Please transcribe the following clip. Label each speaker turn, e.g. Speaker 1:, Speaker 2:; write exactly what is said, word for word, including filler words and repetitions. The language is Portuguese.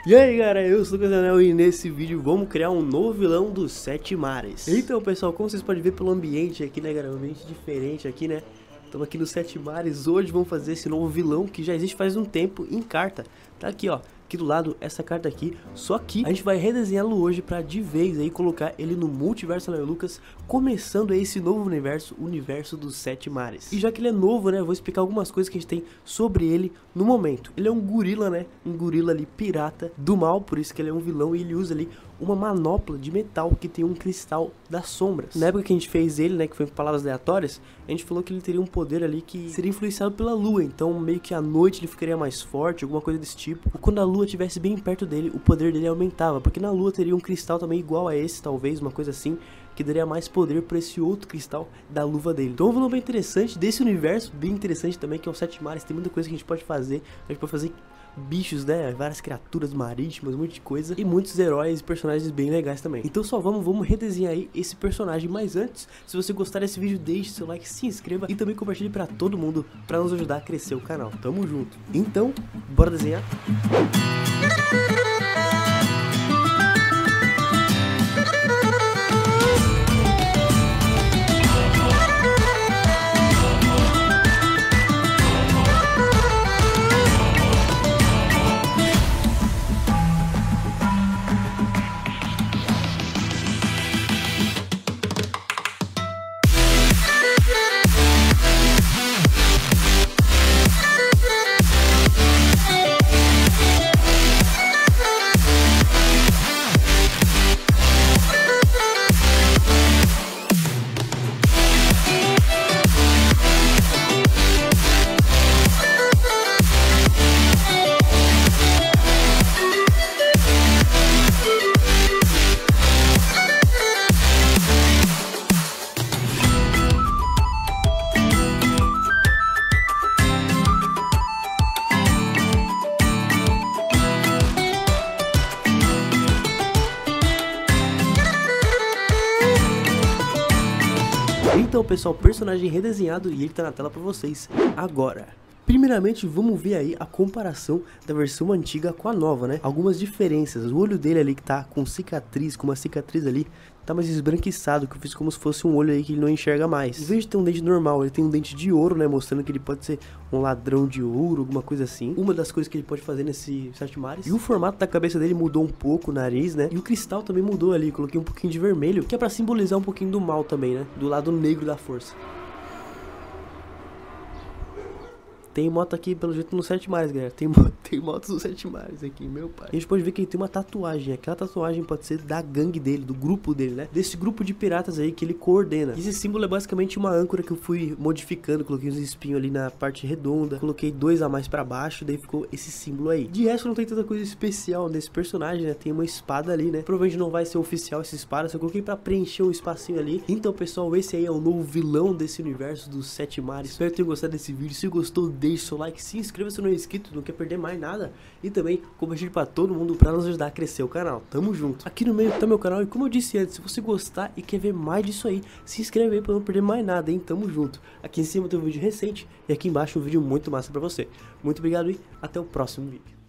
Speaker 1: E aí galera, eu sou o Lucas e nesse vídeo vamos criar um novo vilão dos Sete Mares. Então pessoal, como vocês podem ver pelo ambiente aqui, né galera, um ambiente diferente aqui, né. Estamos aqui nos Sete Mares, hoje vamos fazer esse novo vilão que já existe faz um tempo em carta. Tá aqui ó, aqui do lado essa carta aqui, só que a gente vai redesenhá-lo hoje pra de vez aí colocar ele no Multiverso Leonel Lucas, começando aí esse novo universo, o universo dos Sete Mares. E já que ele é novo, né, eu vou explicar algumas coisas que a gente tem sobre ele no momento. Ele é um gorila, né, um gorila ali pirata do mal, por isso que ele é um vilão e ele usa ali uma manopla de metal que tem um cristal das sombras. Na época que a gente fez ele, né, que foi com palavras aleatórias, a gente falou que ele teria um poder ali que seria influenciado pela lua, então meio que à noite ele ficaria mais forte, alguma coisa desse tipo. Ou quando a lua estivesse bem perto dele, o poder dele aumentava, porque na lua teria um cristal também igual a esse, talvez, uma coisa assim, que daria mais poder para esse outro cristal da luva dele. Então é um vilão bem interessante, desse universo, bem interessante também, que é o Sete Mares. Tem muita coisa que a gente pode fazer, a gente pode fazer bichos, né, várias criaturas marítimas, um monte de coisa, e muitos heróis e personagens bem legais também. Então só vamos, vamos redesenhar aí esse personagem. Mas antes, se você gostar desse vídeo, deixe seu like, se inscreva e também compartilhe pra todo mundo, pra nos ajudar a crescer o canal. Tamo junto. Então, bora desenhar? Então pessoal, personagem redesenhado e ele tá na tela pra vocês agora. Primeiramente vamos ver aí a comparação da versão antiga com a nova, né? Algumas diferenças, o olho dele ali que tá com cicatriz, com uma cicatriz ali, tá mais esbranquiçado, que eu fiz como se fosse um olho aí que ele não enxerga mais. Em vez de ter um dente normal, ele tem um dente de ouro, né? Mostrando que ele pode ser um ladrão de ouro, alguma coisa assim. Uma das coisas que ele pode fazer nesse Sete Mares. E o formato da cabeça dele mudou um pouco, o nariz, né? E o cristal também mudou ali, coloquei um pouquinho de vermelho, que é pra simbolizar um pouquinho do mal também, né? Do lado negro da força. Tem moto aqui, pelo jeito, no Sete Mares, galera. Tem, tem motos no Sete Mares aqui, meu pai. A gente pode ver que ele tem uma tatuagem. Aquela tatuagem pode ser da gangue dele, do grupo dele, né? Desse grupo de piratas aí que ele coordena. Esse símbolo é basicamente uma âncora que eu fui modificando. Coloquei uns espinhos ali na parte redonda. Coloquei dois a mais pra baixo. Daí ficou esse símbolo aí. De resto, não tem tanta coisa especial nesse personagem, né? Tem uma espada ali, né? Provavelmente não vai ser oficial essa espada. Só coloquei pra preencher um espacinho ali. Então, pessoal, esse aí é o novo vilão desse universo dos Sete Mares. Espero que tenham gostado desse vídeo. Se gostou, deixe seu like, se inscreva se não é inscrito, não quer perder mais nada. E também compartilhe pra todo mundo pra nos ajudar a crescer o canal. Tamo junto. Aqui no meio tá meu canal e como eu disse antes, se você gostar e quer ver mais disso aí, se inscreve aí pra não perder mais nada, hein? Tamo junto. Aqui em cima tem um vídeo recente e aqui embaixo um vídeo muito massa pra você. Muito obrigado e até o próximo vídeo.